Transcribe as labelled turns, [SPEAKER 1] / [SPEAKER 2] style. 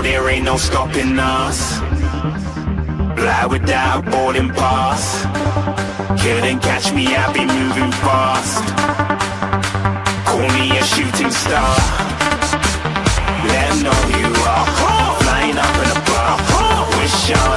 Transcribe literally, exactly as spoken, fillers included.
[SPEAKER 1] there ain't no stopping us. Fly without a boarding pass. Couldn't catch me, I be moving fast. Call me a shooting star. Let 'em know who you are. Flying up in a bar. Wish on